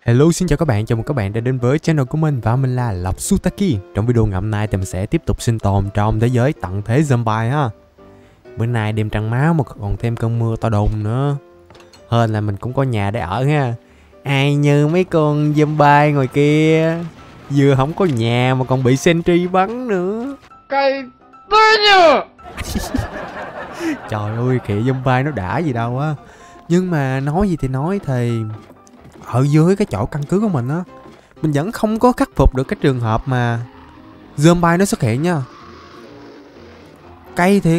Hello, xin chào các bạn, chào mừng các bạn đã đến với channel của mình và mình là Lộc Sutaki. Trong video ngày hôm nay thì mình sẽ tiếp tục sinh tồn trong thế giới tận thế zombie ha. Bữa nay đêm trăng máu mà còn thêm cơn mưa to đùng nữa. Hên là mình cũng có nhà để ở ha. Ai như mấy con zombie ngoài kia, vừa không có nhà mà còn bị sentry bắn nữa. Cái tôi nhờ. Trời ơi, kìa zombie nó đã gì đâu á. Nhưng mà nói gì thì nói thì ở dưới cái chỗ căn cứ của mình á, mình vẫn không có khắc phục được cái trường hợp mà zombie nó xuất hiện nha. Cay thiệt,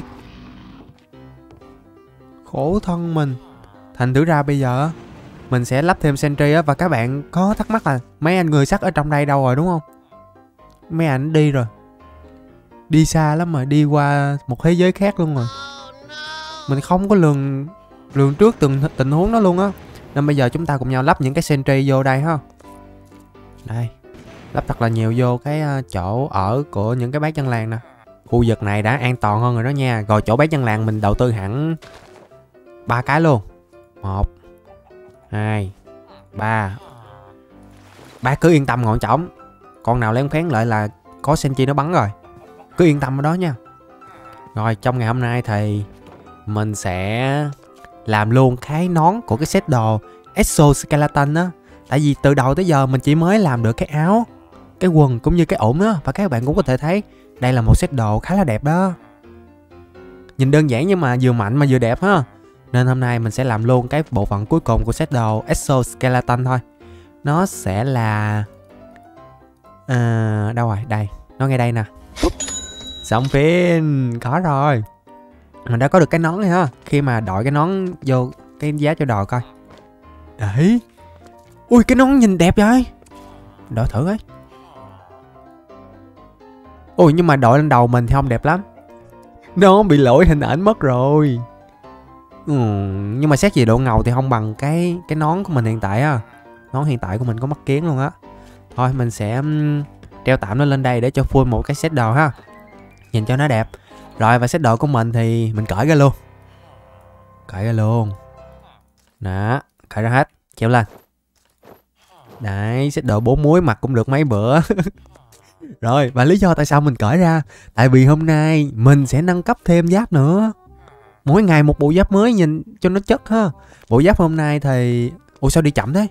khổ thân mình. Thành thử ra bây giờ mình sẽ lắp thêm sentry á. Và các bạn có thắc mắc là mấy anh người sắt ở trong đây đâu rồi đúng không? Mấy anh đi rồi, đi xa lắm rồi, đi qua một thế giới khác luôn rồi. Mình không có lường trước từng tình huống đó luôn á. Nên bây giờ chúng ta cùng nhau lắp những cái sentry vô đây ha. Đây, lắp thật là nhiều vô cái chỗ ở của những cái bác dân làng nè. Khu vực này đã an toàn hơn rồi đó nha. Rồi chỗ bác dân làng mình đầu tư hẳn 3 cái luôn. 1 2 3. Bác cứ yên tâm ngọn trỏng. Con nào lén phén lại là có sentry nó bắn rồi. Cứ yên tâm ở đó nha. Rồi trong ngày hôm nay thì mình sẽ làm luôn cái nón của cái set đồ Exoskeleton á. Tại vì từ đầu tới giờ mình chỉ mới làm được cái áo, cái quần cũng như cái ủng á. Và các bạn cũng có thể thấy đây là một set đồ khá là đẹp đó. Nhìn đơn giản nhưng mà vừa mạnh mà vừa đẹp ha. Nên hôm nay mình sẽ làm luôn cái bộ phận cuối cùng của set đồ Exoskeleton thôi. Nó sẽ là đâu rồi, đây, nó ngay đây nè. Xong phim, có rồi. Mình đã có được cái nón này ha. Khi mà đội cái nón vô cái giá cho đồ coi. Đấy. Ui, cái nón nhìn đẹp vậy. Đội thử ấy. Ui, nhưng mà đội lên đầu mình thì không đẹp lắm. Nó bị lỗi hình ảnh mất rồi. Nhưng mà xét về độ ngầu thì không bằng cái nón của mình hiện tại á. Nón hiện tại của mình có mắt kiến luôn á. Thôi mình sẽ treo tạm nó lên đây để cho full một cái set đồ ha. Nhìn cho nó đẹp. Rồi và set đồ của mình thì mình cởi ra luôn. Cởi ra luôn. Đó, cởi ra hết. Treo lên. Đấy, set đồ 4 múi mặc cũng được mấy bữa. Rồi, và lý do tại sao mình cởi ra, tại vì hôm nay mình sẽ nâng cấp thêm giáp nữa. Mỗi ngày một bộ giáp mới nhìn cho nó chất ha. Bộ giáp hôm nay thì... Ủa sao đi chậm thế?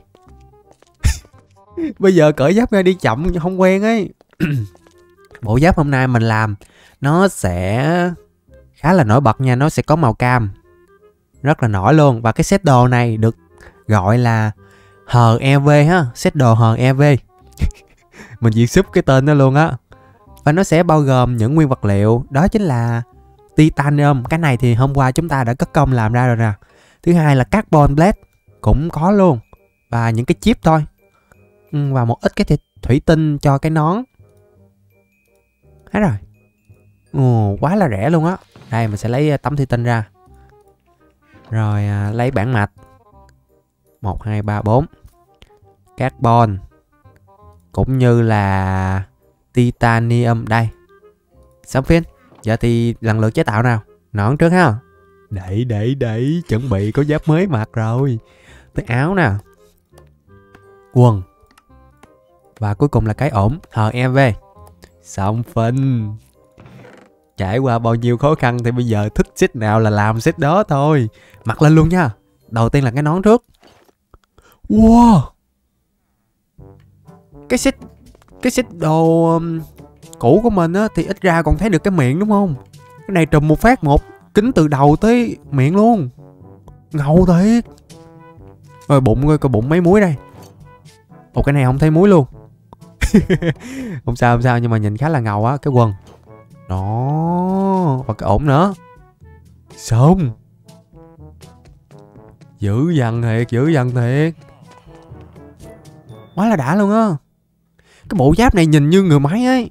Bây giờ cởi giáp ra đi chậm không quen ấy. Bộ giáp hôm nay mình làm nó sẽ khá là nổi bật nha. Nó sẽ có màu cam, rất là nổi luôn. Và cái set đồ này được gọi là HEV ha. Set đồ HEV. Mình chỉ sub cái tên đó luôn á. Và nó sẽ bao gồm những nguyên vật liệu. Đó chính là titanium. Cái này thì hôm qua chúng ta đã cất công làm ra rồi nè. Thứ hai là carbon blade cũng có luôn. Và những cái chip thôi. Và một ít cái thủy tinh cho cái nón. Hết rồi. Quá là rẻ luôn á. Đây mình sẽ lấy tấm thủy tinh ra. Rồi lấy bản mạch 1, 2, 3, 4. Carbon cũng như là titanium. Đây. Xong phim. Giờ thì lần lượt chế tạo nào. Nón trước ha. Đẩy chuẩn bị có giáp mới mặc rồi. Tới áo nè, quần, và cuối cùng là cái ổn HEV. Xong phim. Trải qua bao nhiêu khó khăn thì bây giờ thích set nào là làm set đó thôi. Mặc lên luôn nha. Đầu tiên là cái nón trước. Wow. Cái set đồ cũ của mình á thì ít ra còn thấy được cái miệng đúng không? Cái này trùm một phát một kính từ đầu tới miệng luôn. Ngầu thiệt. Rồi bụng coi, coi bụng mấy múi đây. Ồ, cái này không thấy múi luôn. Không sao nhưng mà nhìn khá là ngầu á. Cái quần đó, và cái ổn nữa. Xong. Dữ dằn thiệt. Quá là đã luôn á. Cái bộ giáp này nhìn như người máy ấy.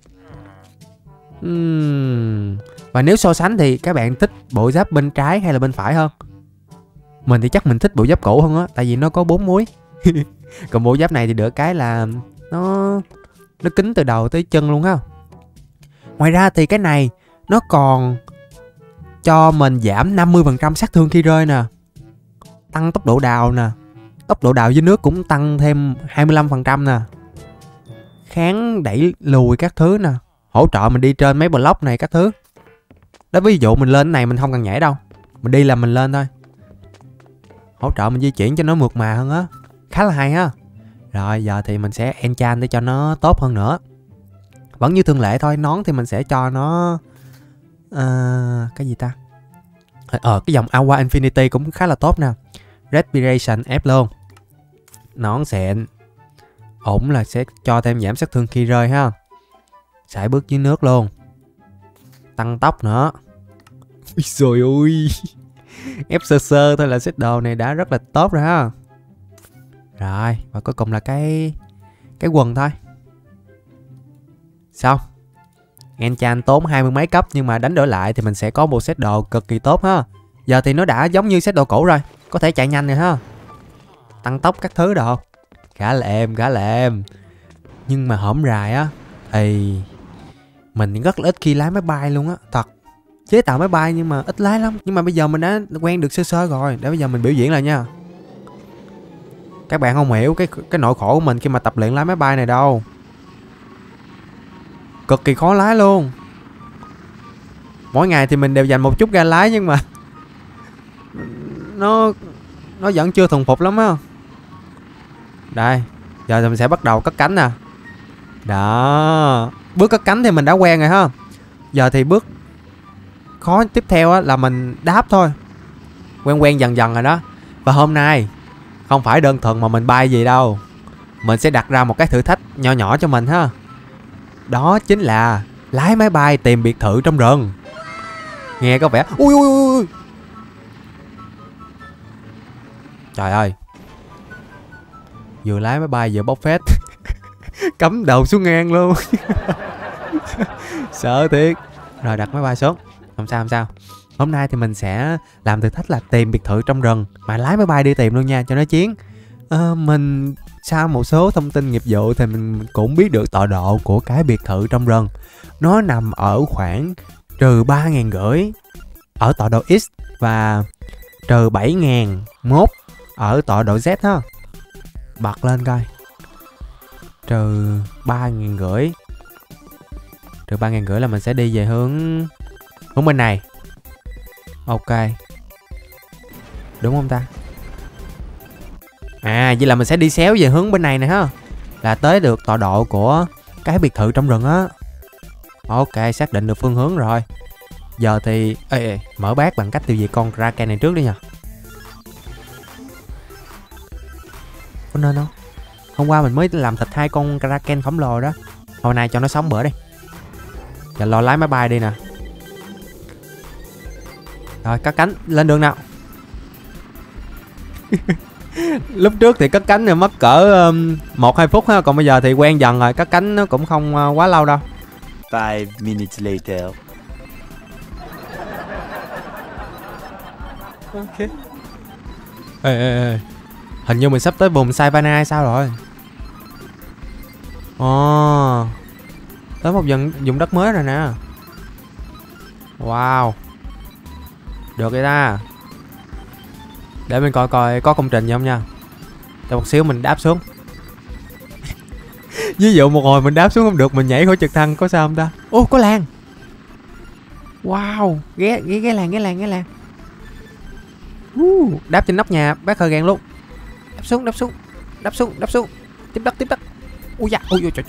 Và nếu so sánh thì các bạn thích bộ giáp bên trái hay là bên phải hơn? Mình thì chắc mình thích bộ giáp cũ hơn á. Tại vì nó có 4 múi. Còn bộ giáp này thì được cái là nó kín từ đầu tới chân luôn ha. Ngoài ra thì cái này nó còn cho mình giảm 50% sát thương khi rơi nè. Tăng tốc độ đào nè. tốc độ đào dưới nước cũng tăng thêm 25% nè. Kháng đẩy lùi các thứ nè. Hỗ trợ mình đi trên mấy block này các thứ. Đó, ví dụ mình lên này mình không cần nhảy đâu. Mình đi là mình lên thôi. Hỗ trợ mình di chuyển cho nó mượt mà hơn á. Khá là hay ha. Rồi giờ thì mình sẽ enchant để cho nó tốt hơn nữa. Vẫn như thường lệ thôi. Nón thì mình sẽ cho nó cái gì ta? Cái dòng Aqua Infinity cũng khá là tốt nè. Respiration ép luôn. Nón xịn. Ổn là sẽ cho thêm giảm sát thương khi rơi ha. Sải bước dưới nước luôn. Tăng tốc nữa. Ui trời ơi. Ép sơ sơ thôi là set đồ này đã rất là tốt rồi ha. Rồi, và cuối cùng là cái quần thôi. Xong. Enchant tốn 20 mấy cấp, nhưng mà đánh đổi lại thì mình sẽ có một set đồ cực kỳ tốt ha. Giờ thì nó đã giống như set đồ cũ rồi. Có thể chạy nhanh rồi ha. Tăng tốc các thứ đồ. Khá là êm. Nhưng mà hổm rày á thì mình rất là ít khi lái máy bay luôn á. Thật. Chế tạo máy bay nhưng mà ít lái lắm. Nhưng mà bây giờ mình đã quen được sơ sơ rồi. Để bây giờ mình biểu diễn lại nha. Các bạn không hiểu cái nỗi khổ của mình khi mà tập luyện lái máy bay này đâu. Cực kỳ khó lái luôn. Mỗi ngày thì mình đều dành một chút ra lái, nhưng mà nó vẫn chưa thuần phục lắm á. Đây, giờ thì mình sẽ bắt đầu cất cánh nè. Đó. Bước cất cánh thì mình đã quen rồi ha. Giờ thì bước khó tiếp theo á là mình đáp thôi. Quen dần dần rồi đó. Và hôm nay không phải đơn thuần mà mình bay gì đâu. Mình sẽ đặt ra một cái thử thách nhỏ nhỏ cho mình ha. Đó chính là lái máy bay tìm biệt thự trong rừng. Nghe có vẻ ui. Trời ơi. Vừa lái máy bay vừa bốc phét. Cắm đầu xuống ngang luôn. Sợ thiệt. Rồi đặt máy bay xuống. Không sao. Hôm nay thì mình sẽ làm thử thách là tìm biệt thự trong rừng, mà lái máy bay đi tìm luôn nha, cho nó chiến. Mình sau một số thông tin nghiệp vụ thì mình cũng biết được tọa độ của cái biệt thự trong rừng. Nó nằm ở khoảng trừ 3.500 ở tọa độ X và trừ 7.001 ở tọa độ Z ha. Bật lên coi. Trừ 3.500. Trừ 3.500 là mình sẽ đi về hướng bên này. Ok. Đúng không ta? À, vậy là mình sẽ đi xéo về hướng bên này nè ha. Là tới được tọa độ của cái biệt thự trong rừng á. Ok, xác định được phương hướng rồi. Giờ thì mở bát bằng cách tiêu diệt con Kraken này trước đi nha. Có nên không? Hôm qua mình mới làm thịt 2 con Kraken khổng lồ đó. Hồi nay cho nó sống bữa đi. Giờ lo lái máy bay đi nè. Rồi, cất cánh, lên đường nào. Lúc trước thì cất cánh mất cỡ 1-2 phút ha. Còn bây giờ thì quen dần rồi. Cất cánh nó cũng không quá lâu đâu. 5 minutes later. Ok. Ê. Hình như mình sắp tới vùng Savannah hay sao rồi. Ồ. Tới một vùng đất mới rồi nè. Wow. Được vậy ta. Để mình coi có công trình gì không nha. Cho một xíu mình đáp xuống. Ví dụ một hồi mình đáp xuống không được, mình nhảy khỏi trực thăng có sao không ta? Ô, có làng. Wow. Ghé làng. Đáp trên nóc nhà bác Khờ Gàng luôn. Đáp xuống. Tiếp đất. Ui da. Ui trời.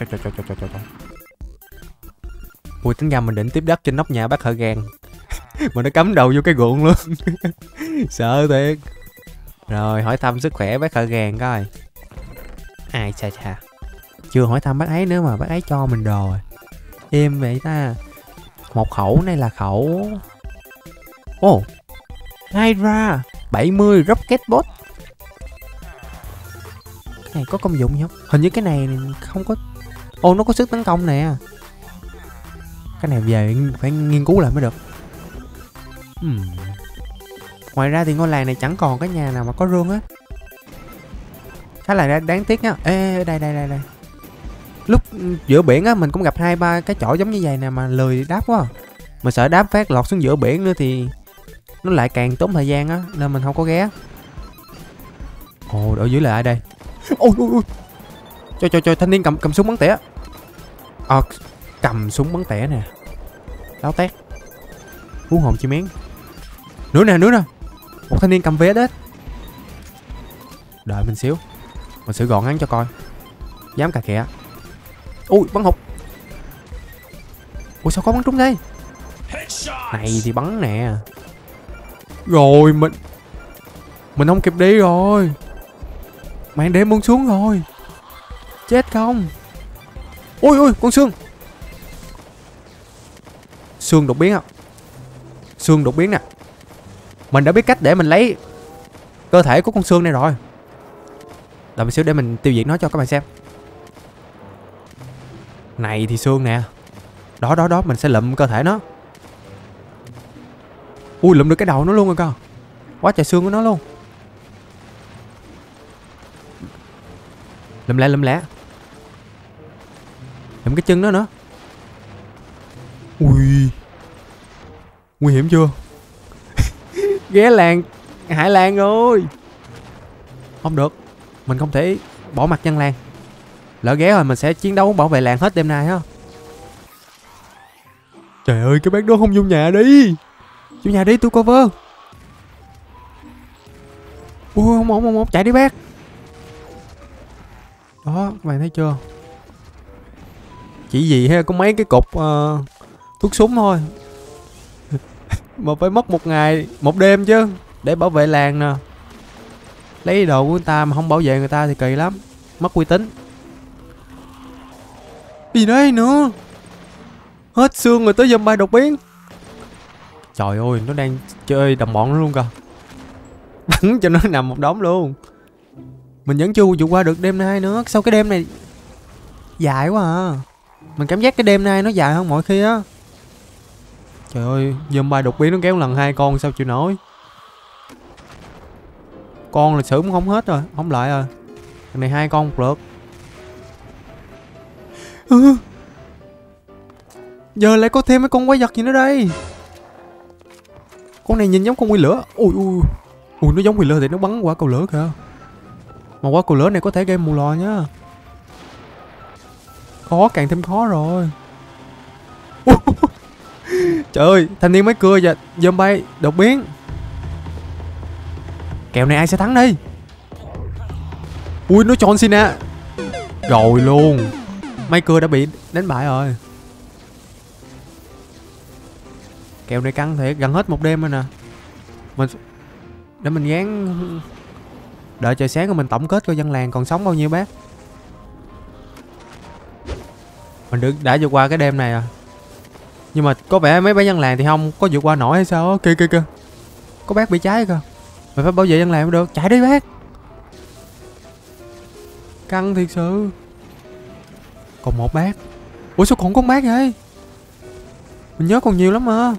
Ui, tính ra mình định tiếp đất trên nóc nhà bác Khờ Gàng. Mà nó cắm đầu vô cái ruộng luôn. Sợ thiệt. Rồi hỏi thăm sức khỏe bác Khờ Gàng coi. Ai chà. Chưa hỏi thăm bác ấy nữa mà bác ấy cho mình đồ rồi. Im vậy ta. Một khẩu này là khẩu Hydra 70 Rocket Bot. Cái này có công dụng gì không? Hình như cái này không có. Nó có sức tấn công nè. Cái này về phải nghiên cứu lại mới được. Ngoài ra thì ngôi làng này chẳng còn cái nhà nào mà có rương á. Khá là đáng tiếc nha. Ê, đây. Lúc giữa biển á mình cũng gặp 2-3 cái chỗ giống như vậy nè mà lười đáp quá. Mà sợ đáp phát lọt xuống giữa biển nữa thì nó lại càng tốn thời gian á, nên mình không có ghé. Ồ, ở dưới là ai đây? Ôi ôi ôi. Cho thanh niên cầm súng bắn tỉa. Cầm súng bắn tỉa nè. Láo tét. Hú hồn chim én. Nữa nè. Một thanh niên cầm vé đấy. Đợi mình xíu. Mình sẽ gọn hắn cho coi. Dám cà kẹ. Ui, bắn hụt. Ủa sao có bắn trúng đây? Này thì bắn nè. Rồi mình không kịp đi rồi. Màn đêm buông xuống rồi. Chết không? Ôi con xương. Xương đột biến à? Xương đột biến nè. Mình đã biết cách để mình lấy cơ thể của con xương này rồi. Đợi một xíu để mình tiêu diệt nó cho các bạn xem. Này thì xương nè. Đó mình sẽ lụm cơ thể nó. Ui, lụm được cái đầu nó luôn rồi cơ. Quá trời xương của nó luôn. Lụm lẹ. Lụm cái chân nó nữa. Ui, nguy hiểm chưa? Ghé làng Hải Lan rồi. Không được, mình không thể bỏ mặt dân làng. Lỡ ghé rồi mình sẽ chiến đấu bảo vệ làng hết đêm nay ha. Trời ơi, cái bác đó không vô nhà đi. Vô nhà đi, tôi cover. Ui, không, chạy đi bác. Đó, các bạn thấy chưa? Chỉ gì ha, có mấy cái cục thuốc súng thôi. Mà phải mất một ngày, một đêm chứ. Để bảo vệ làng nè. Lấy đồ của người ta mà không bảo vệ người ta thì kỳ lắm. Mất uy tín. Gì đây nữa? Hết xương rồi tới zombie đột biến. Trời ơi, nó đang chơi đồng bọn nó luôn kìa. Bắn cho nó nằm một đống luôn. Mình vẫn chưa vượt qua được đêm nay nữa. Sao cái đêm này dài quá à. Mình cảm giác cái đêm nay nó dài hơn mọi khi á. Trời ơi, zombie đột biến nó kéo lần 2 con sao chịu nổi. Con lịch sử cũng không hết rồi, không lại rồi. Cái này 2 con một lượt. Giờ lại có thêm mấy con quái vật gì nữa đây. Con này nhìn giống con quỷ lửa. Ui, nó giống quỷ lửa thì nó bắn quả cầu lửa kìa. Mà quả cầu lửa này có thể gây mù lò nhá. Khó, càng thêm khó rồi. Trời ơi, thanh niên máy cưa và zombie đột biến. Kèo này ai sẽ thắng đi. Ui, nó John Cena. Rồi luôn. Máy cưa đã bị đánh bại rồi. Kèo này căng thiệt, gần hết một đêm rồi nè. Để mình gán đợi trời sáng rồi mình tổng kết coi dân làng còn sống bao nhiêu bác. Mình đã vượt qua cái đêm này à. Nhưng mà có vẻ mấy bác dân làng thì không có vượt qua nổi hay sao á. Kìa. Có bác bị cháy kìa. Mày phải bảo vệ dân làng mới được. Chạy đi bác. Căng thiệt sự. Còn một bác. Ủa sao còn có bác vậy? Mình nhớ còn nhiều lắm mà.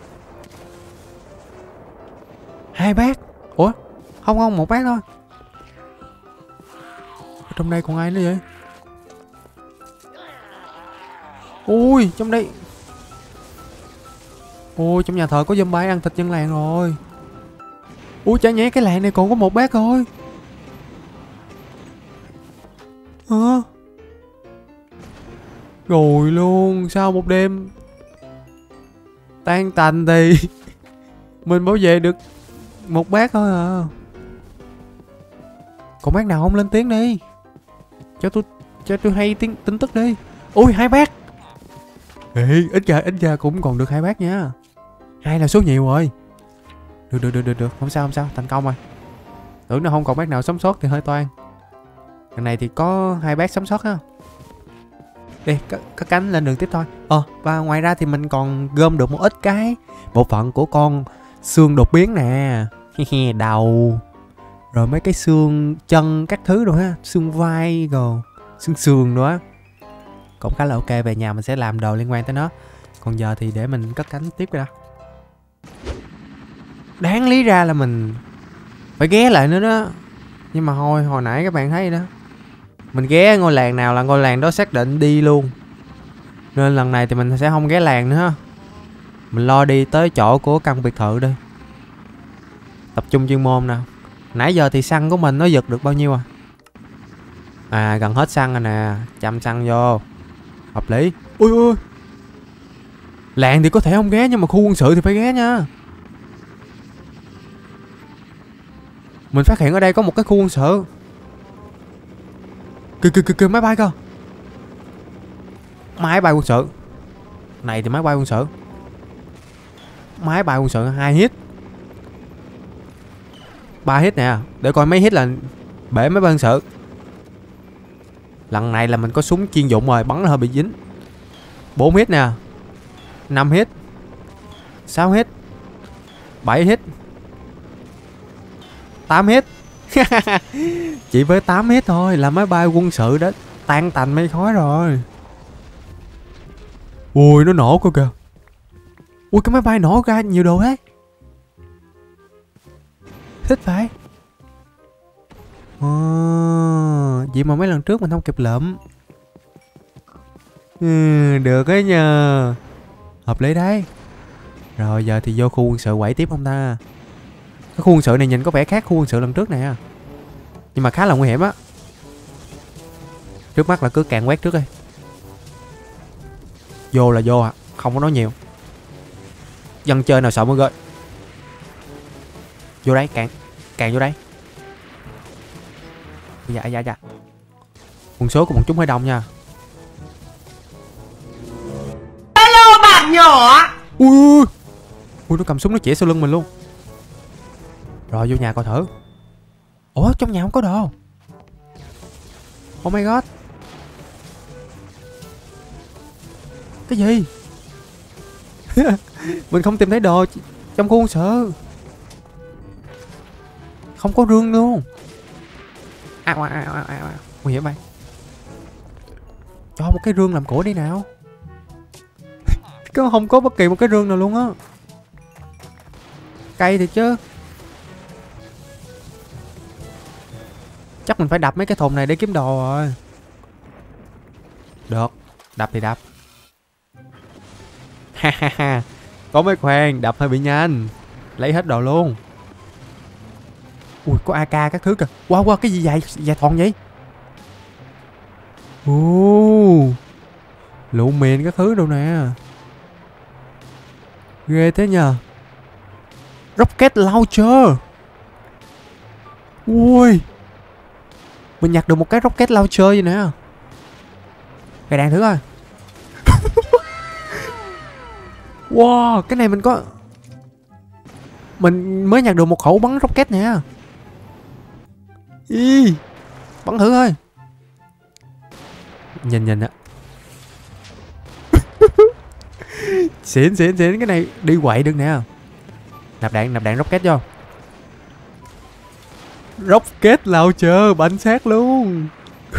2 bác. Ủa không, một bác thôi. Ở trong đây còn ai nữa vậy? Ui, trong đây. Ôi, trong nhà thờ có zombie ăn thịt dân làng rồi. Ui, chả nhẽ cái làng này còn có một bác thôi. Hả? Rồi luôn, sau một đêm tan tành thì mình bảo vệ được một bác thôi à. Còn bác nào không lên tiếng đi. Cho tôi hay tin tức đi. Ui, 2 bác. Ê, ít ra cũng còn được 2 bác nha. 2 là số nhiều rồi. Được. Không sao, thành công rồi. Tưởng nó không còn bác nào sống sót thì hơi toan. Lần này thì có 2 bác sống sót ha. Đi, cất cánh lên đường tiếp thôi. Và ngoài ra thì mình còn gom được một ít cái bộ phận của con xương đột biến nè. Đầu. Rồi mấy cái xương chân các thứ rồi ha. Xương vai rồi xương nữa. Cũng khá là ok. Về nhà mình sẽ làm đồ liên quan tới nó. Còn giờ thì để mình cất cánh tiếp ra. Đáng lý ra là mình phải ghé lại nữa đó. Nhưng mà hồi nãy các bạn thấy đó, mình ghé ngôi làng nào là ngôi làng đó xác định đi luôn. Nên lần này thì mình sẽ không ghé làng nữa. Mình lo đi tới chỗ của căn biệt thự đi. Tập trung chuyên môn nè. Nãy giờ thì xăng của mình nó giật được bao nhiêu à? À gần hết xăng rồi nè. Chăm xăng vô. Hợp lý. Ui ui. Làng thì có thể không ghé nhưng mà khu quân sự thì phải ghé nha. Mình phát hiện ở đây có một cái khu quân sự. Kìa máy bay cơ. Máy bay quân sự. Này thì máy bay quân sự. Máy bay quân sự 2 hit. 3 hit nè. Để coi mấy hit là bể máy bay quân sự. Lần này là mình có súng chuyên dụng rồi. Bắn hơi bị dính. 4 hit nè. 5 hit. 6 hit. 7 hit. 8 hit. Chỉ với 8 hit thôi là máy bay quân sự đó tan tành mây khói rồi. Ui nó nổ cơ kìa. Ui cái máy bay nổ ra nhiều đồ thế. Thích vậy. Vậy mà mấy lần trước mình không kịp lượm. Được ấy nhờ. Hợp lý đấy. Rồi giờ thì vô khu quân sự quậy tiếp không ta? Cái khu quân sự này nhìn có vẻ khác khu quân sự lần trước nè. Nhưng mà khá là nguy hiểm á. Trước mắt là cứ càng quét trước đi. Vô là vô à. Không có nói nhiều. Dân chơi nào sợ mới gơi. Vô đây càng vô đây. Dạ. Quân số của bọn chúng hơi đông nha. Hello bạn nhỏ. Ui nó cầm súng nó chĩa sau lưng mình luôn. Rồi vô nhà coi thử. Ủa trong nhà không có đồ. Oh my god. Cái gì? Mình không tìm thấy đồ trong khu quân sự. Không có rương luôn. Nguy hiểm vậy. Cho một cái rương làm của đi nào. Không có bất kỳ một cái rương nào luôn á. Cay thiệt chứ. Chắc mình phải đập mấy cái thùng này để kiếm đồ rồi. Được. Đập thì đập. Ha. Có mấy khoan. Đập hơi bị nhanh. Lấy hết đồ luôn. Ui có AK các thứ kìa. Wow cái gì dài thòn vậy. Lựu mìn các thứ đâu nè. Ghê thế nhờ. Rocket launcher. Ui. Mình nhặt được một cái rocket launcher vậy nè. Cái đạn thử coi. Wow cái này mình có. Mình mới nhặt được một khẩu bắn rocket nè. Bắn thử thôi. Nhìn ạ. Xịn cái này đi quậy được nè. Nạp đạn rocket vô. Rocket launcher bắn xác luôn.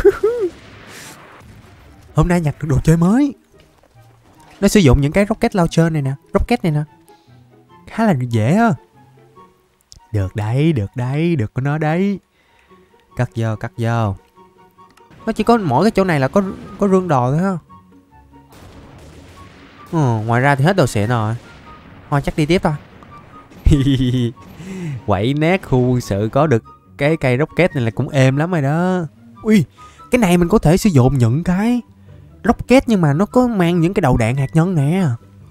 Hôm nay nhặt được đồ chơi mới. Nó sử dụng những cái rocket launcher này nè. Rocket này nè. Khá là dễ á. Được đấy. Được của nó đấy. Cắt vô. Nó chỉ có mỗi cái chỗ này là có rương đồ thôi ha. Ngoài ra thì hết đồ xịn rồi. Thôi chắc đi tiếp thôi. Quậy nát khu quân sự có được cái cây rocket này là cũng êm lắm rồi đó. Ui, cái này mình có thể sử dụng những cái rocket nhưng mà nó có mang những cái đầu đạn hạt nhân nè.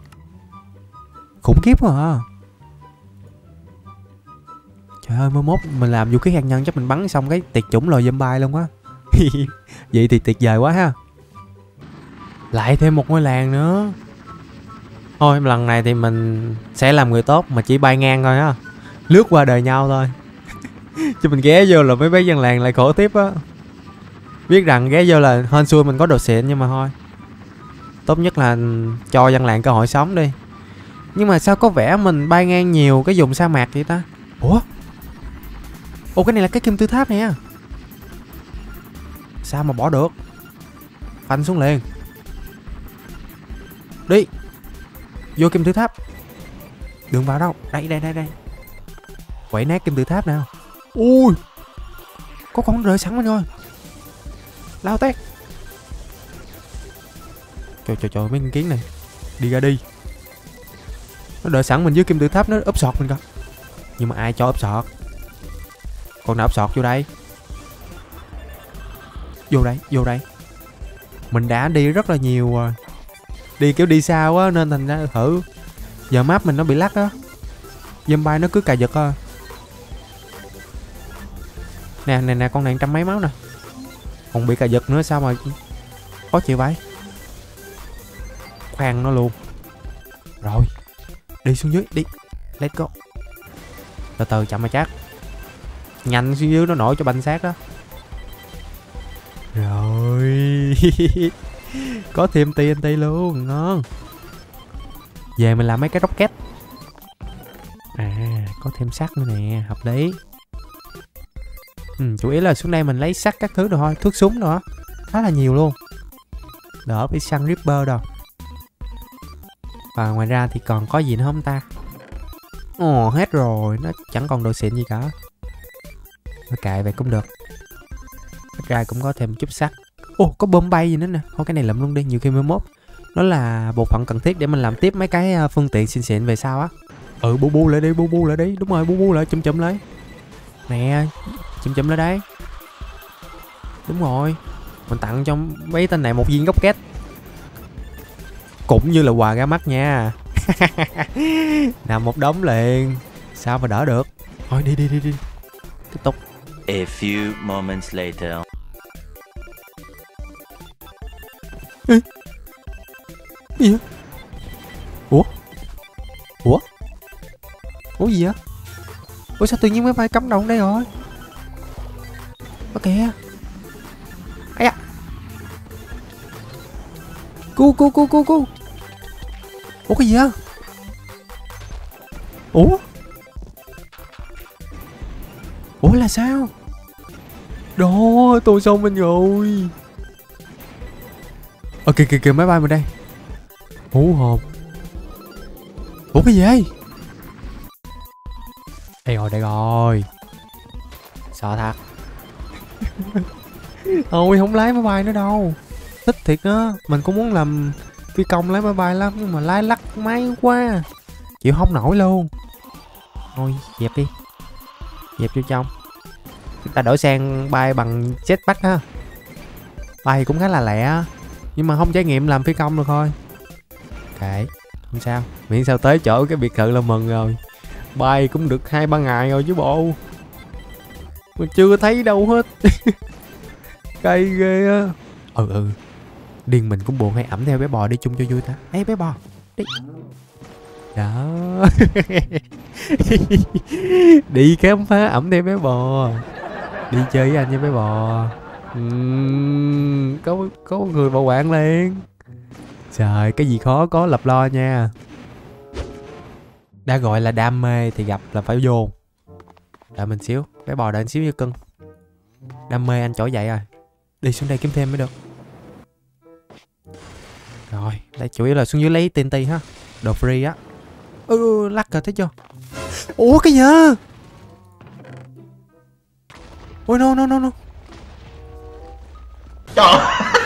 Khủng khiếp quá à. Trời ơi, mới mốt mình làm vũ khí hạt nhân chắc mình bắn xong cái tiệt chủng loài zombie luôn quá. Vậy thì tuyệt vời quá ha. Lại thêm một ngôi làng nữa. Thôi lần này thì mình sẽ làm người tốt mà chỉ bay ngang thôi á. Lướt qua đời nhau thôi. Chứ mình ghé vô là mấy bé dân làng lại khổ tiếp á. Biết rằng ghé vô là hên xui mình có đồ xịn nhưng mà thôi. Tốt nhất là cho dân làng cơ hội sống đi. Nhưng mà sao có vẻ mình bay ngang nhiều cái vùng sa mạc vậy ta? Ủa cái này là cái kim tự tháp nè. Sao mà bỏ được. Phanh xuống liền. Đi. Vô kim tự tháp. Đừng vào đâu. Đây. Quậy nát kim tự tháp nào. Ui. Có con rơi sẵn mình rồi. Lao tét. Trời mấy con kiến này. Đi ra đi. Nó đợi sẵn mình dưới kim tự tháp nó úp sọt mình coi. Nhưng mà ai cho úp sọt. Con nào ốc sọt vô đây. Vô đây, vô đây. Mình đã đi rất là nhiều rồi. Đi kiểu đi sao á nên thành ra thử. Giờ map mình nó bị lắc á. Zombie nó cứ cà giật á. Nè, con này 100 mấy máu nè. Còn bị cà giật nữa sao mà khó chịu vậy. Khoan nó luôn. Rồi. Đi xuống dưới, đi. Let's go. Từ từ chậm mà chắc. Nhanh xuống dưới nó nổi cho banh xác đó. Rồi. Có thêm TNT luôn, ngon. Về mình làm mấy cái rocket. À, có thêm sắt nữa nè, hợp lý. Chủ yếu là xuống đây mình lấy sắt các thứ rồi thôi, thuốc súng nữa. Khá là nhiều luôn. Đỡ bị săn Ripper đâu. Và ngoài ra thì còn có gì nữa không ta? Ồ, hết rồi, nó chẳng còn đồ xịn gì cả. Nó cài vậy cũng được. Ít ra cũng có thêm chút sắt. Ồ, có bom bay gì nữa nè. Thôi cái này lượm luôn đi, nhiều khi mới mốt nó là bộ phận cần thiết để mình làm tiếp mấy cái phương tiện xịn xịn về sau á. Bu lại đi, bu lại đi. Đúng rồi, bu lại, chùm lại. Nè, chùm lại đây. Đúng rồi. Mình tặng cho mấy tên này một viên gốc két. Cũng như là quà ra mắt nha. Nằm một đống liền. Sao mà đỡ được. Thôi đi. Tiếp tục. A few moments later. Gì vậy? Ủa gì vậy? Ủa sao tự nhiên máy bay cắm đầu đây rồi? Ơ kìa. Ây da. Cu. Ủa cái gì vậy? Ủa là sao? Đó, tôi xong mình rồi. Kìa máy bay mình đây. Hú hồn. Ủa cái gì vậy? Đây rồi. Sợ thật. Thôi không lái máy bay nữa đâu. Thích thiệt á. Mình cũng muốn làm phi công lái máy bay lắm. Nhưng mà lái lắc máy quá. Chịu không nổi luôn. Thôi dẹp đi. Dẹp vô trong. Chúng ta đổi sang bay bằng jetpack ha. Bay cũng khá là lẹ. Nhưng mà không trải nghiệm làm phi công được thôi. Kệ, không sao. Miễn sao tới chỗ cái biệt thự là mừng rồi. Bay cũng được 2-3 ngày rồi chứ bộ. Mình chưa thấy đâu hết. Cay ghê á. Điên mình cũng buồn hay ẩm theo bé bò đi chung cho vui ta. Ê bé bò, đi. Đó. Đi khám phá ẩm theo bé bò. Đi chơi với anh với bé bò. Có người bảo quản liền. Trời, cái gì khó có lập lo nha. Đã gọi là đam mê thì gặp là phải vô. Đợi mình xíu, bé bò đợi anh xíu như cưng. Đam mê anh trỗi dậy rồi. Đi xuống đây kiếm thêm mới được. Rồi, đây chủ yếu là xuống dưới lấy TNT ha. Đồ free á. Lắc rồi thấy chưa? Ủa cái gì vậy? Ôi no. Trời.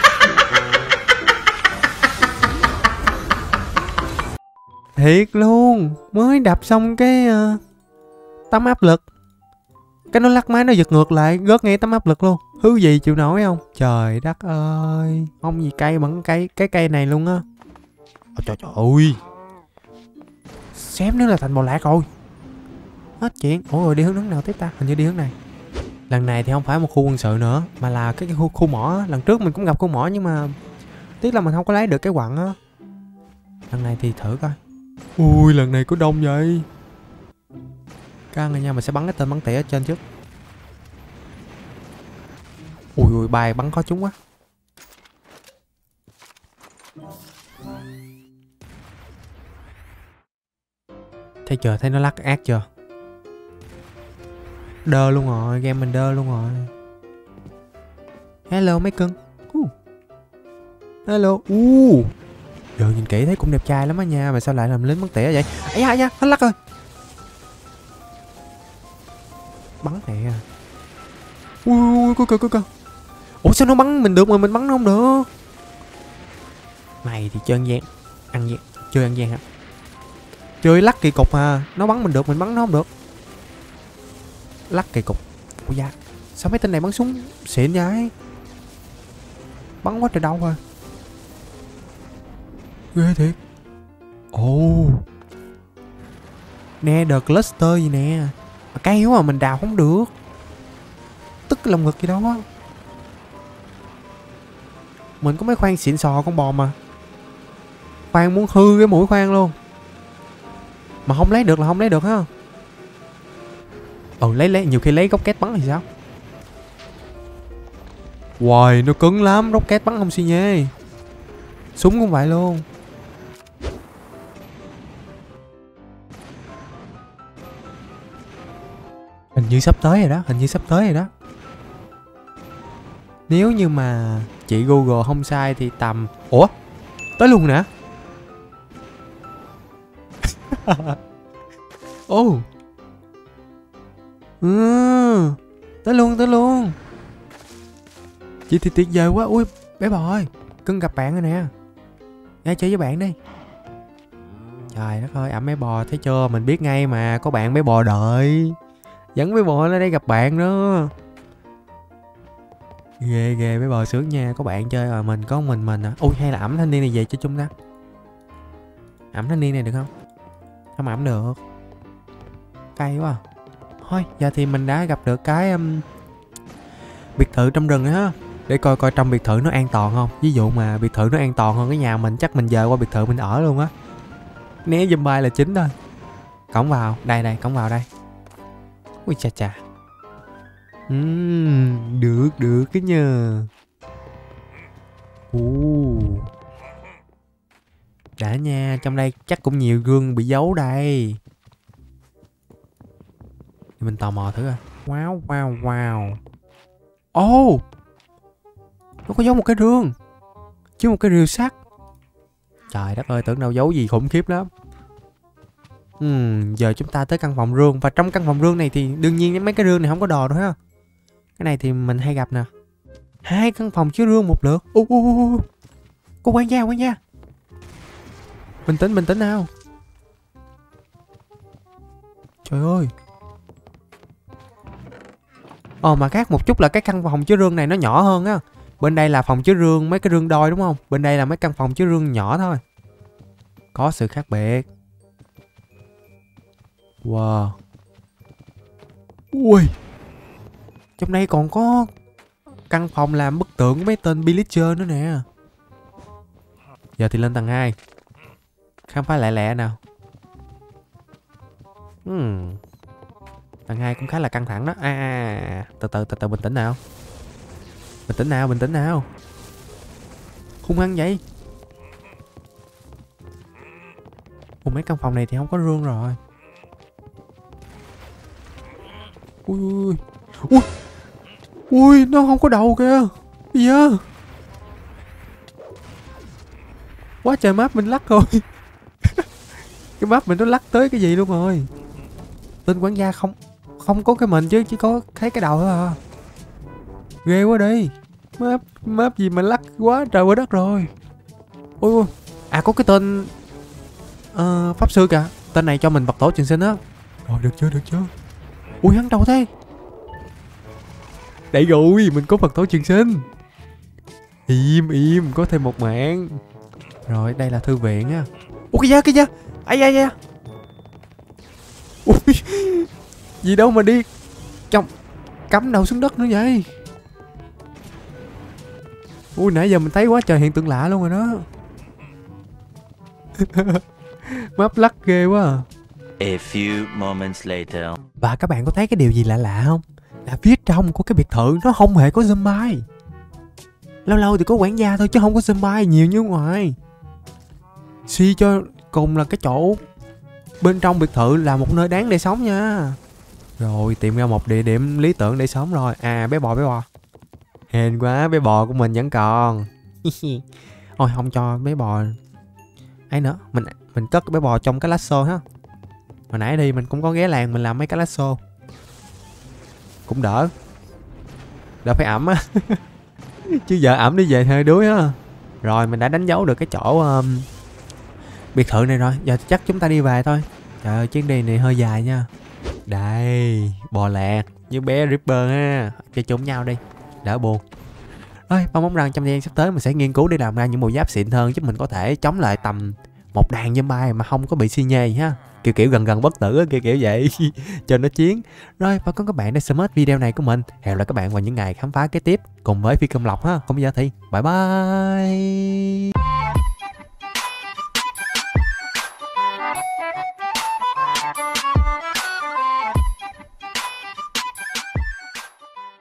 Thiệt luôn. Mới đập xong cái tấm áp lực. Cái nó lắc máy nó giật ngược lại. Rớt ngay tấm áp lực luôn. Hư gì chịu nổi không? Trời đất ơi. Không gì cây bằng cái cây này luôn á. Trời ơi. Xém nữa là thành bò lạc rồi. Hết chuyện. Ủa rồi đi hướng nào tiếp ta? Hình như đi hướng này. Lần này thì không phải một khu quân sự nữa. Mà là cái khu mỏ. Lần trước mình cũng gặp khu mỏ nhưng mà tiếc là mình không có lấy được cái quặng á. Lần này thì thử coi. Ui lần này có đông vậy. Căng rồi nha. Mình sẽ bắn cái tên bắn tỉa ở trên trước. Ui bài bắn khó trúng quá. Thấy chưa, thấy nó lắc ác chưa? Đơ luôn rồi, game mình đơ luôn rồi. Hello mấy cưng. Hello. Giờ nhìn kỹ thấy cũng đẹp trai lắm á nha. Mà sao lại làm lính bắn tỉa vậy? Ây da, nó lắc rồi. Bắn nè. Ui, coi. Ủa sao nó bắn mình được mà mình bắn nó không được? Này thì chơi ăn gian. Chơi ăn gian hả? Chơi lắc kỳ cục à. Nó bắn mình được, mình bắn nó không được. Lắc kỳ cục. Ủa dạ, sao mấy tên này bắn súng xịn vậy? Bắn quá trời đâu rồi. Ghê thiệt. Ồ, nè The Cluster gì nè. Mà cái yếu mà mình đào không được. Tức cái lồng ngực gì đó. Mình có mấy khoan xịn sò con bò mà. Khoan muốn hư cái mũi khoan luôn. Mà không lấy được là không lấy được ha. Lấy nhiều khi lấy rocket bắn thì sao? Wow, nó cứng lắm, rocket bắn không xi nhê. Súng cũng vậy luôn. Hình như sắp tới rồi đó, Nếu như mà chị Google không sai thì tầm... Ủa? Tới luôn nè. Ồ. Tới luôn. Chị thì tuyệt vời quá. Ui, bé bò ơi, cưng gặp bạn rồi nè. Ra chơi với bạn đi. Trời đất ơi, ẵm bé bò thấy chưa? Mình biết ngay mà, có bạn bé bò đợi. Dẫn bé bò lên đây gặp bạn đó. Ghê bé bò sướng nha, có bạn chơi rồi mình có mình à. Ui, hay là ẵm thanh niên này về chơi chung ta? Ẵm thanh niên này được không? Không ẵm được. Cay quá. Thôi, giờ thì mình đã gặp được cái biệt thự trong rừng á. Để coi coi trong biệt thự nó an toàn không. Ví dụ mà biệt thự nó an toàn hơn cái nhà mình, chắc mình về qua biệt thự mình ở luôn á. Né zombie là chính thôi. Cổng vào, đây, cổng vào đây. Ui chà. Được cái nhờ. Đã nha, trong đây chắc cũng nhiều gương bị giấu đây. Thì mình tò mò thử coi. Wow. Nó có giấu một cái rương chứ một cái rìu sắt. Trời đất ơi, tưởng đâu giấu gì khủng khiếp lắm. Giờ chúng ta tới căn phòng rương. Và trong căn phòng rương này thì đương nhiên mấy cái rương này không có đồ đâu ha. Cái này thì mình hay gặp nè. 2 căn phòng chứa rương một lượt. Có quan gia. Bình tĩnh nào. Trời ơi. Mà khác một chút là cái căn phòng chứa rương này nó nhỏ hơn á. Bên đây là phòng chứa rương, mấy cái rương đôi đúng không? Bên đây là mấy căn phòng chứa rương nhỏ thôi. Có sự khác biệt. Wow. Ui. Trong đây còn có căn phòng làm bức tượng của mấy tên villager nữa nè. Giờ thì lên tầng 2. Khám phá lẹ nào. Tầng 2 cũng khá là căng thẳng đó. Từ từ bình tĩnh nào. Bình tĩnh nào. Hung hăng vậy. Mấy căn phòng này thì không có rương rồi. Ui, nó không có đầu kìa. Gì vậy? Quá trời map mình lắc rồi. Cái map mình nó lắc tới cái gì luôn rồi. Tên quản gia không có cái mình chứ, chỉ có thấy cái đầu thôi à. Ghê quá đi. Map gì mà lắc quá trời quá đất rồi. Ui. Có cái tên pháp sư kìa. Tên này cho mình bật tổ trường sinh á. Rồi được chưa. Ui, hắn đâu thế? Đây rồi, mình có Phật tổ trường sinh. Im, có thêm một mạng. Rồi, đây là thư viện á. Ủa cái da. Ai. Ui, gì đâu mà đi trong cắm đầu xuống đất nữa vậy. Ui, nãy giờ mình thấy quá trời hiện tượng lạ luôn rồi đó. Map lắc ghê quá à. A few moments later. Và các bạn có thấy cái điều gì lạ không? Là phía trong của cái biệt thự nó không hề có zombie. Lâu lâu thì có quản gia thôi chứ không có zombie nhiều như ngoài. Suy cho cùng là cái chỗ bên trong biệt thự là một nơi đáng để sống nha. Rồi tìm ra một địa điểm lý tưởng để sống rồi. Bé bò. Hên quá, bé bò của mình vẫn còn. Ôi, không cho bé bò ấy nữa. Mình cất bé bò trong cái lá xô ha. Hồi nãy đi mình cũng có ghé làng mình làm mấy cái lá xô. Cũng đỡ phải ẩm á. Chứ giờ ẩm đi về hơi đuối á. Rồi mình đã đánh dấu được cái chỗ biệt thự này rồi. Giờ chắc chúng ta đi về thôi. Trời ơi, chuyến đi này hơi dài nha. Đây, bò lạc. như bé Ripper ha. Chơi chung nhau đi, đỡ buồn. Rồi, mong muốn rằng trong thời gian sắp tới mình sẽ nghiên cứu để làm ra những bộ giáp xịn hơn, giúp mình có thể chống lại tầm một đàn zombie mà không có bị xi nhê ha. Kiểu gần gần bất tử kiểu vậy cho nó chiến. Rồi, và các bạn đã xem hết video này của mình. Hẹn gặp lại các bạn vào những ngày khám phá kế tiếp cùng với Phi Công Lộc ha. Không bao giờ thì bye bye.